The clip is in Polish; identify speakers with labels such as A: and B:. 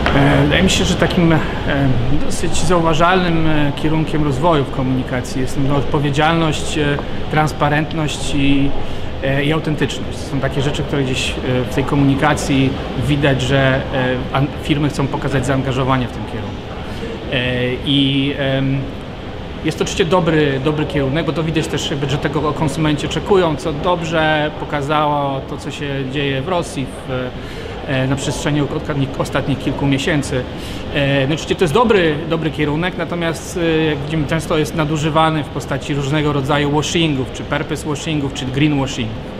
A: Wydaje mi się, że takim dosyć zauważalnym kierunkiem rozwoju w komunikacji jest odpowiedzialność, transparentność i autentyczność. To są takie rzeczy, które gdzieś w tej komunikacji widać, że firmy chcą pokazać zaangażowanie w tym kierunku. Jest to oczywiście dobry kierunek, bo to widać też, że tego konsumenci oczekują, co dobrze pokazało to, co się dzieje w Rosji na przestrzeni ostatnich kilku miesięcy. No oczywiście to jest dobry kierunek, natomiast jak widzimy, często jest nadużywany w postaci różnego rodzaju washingów, czy purpose washingów, czy greenwashingów.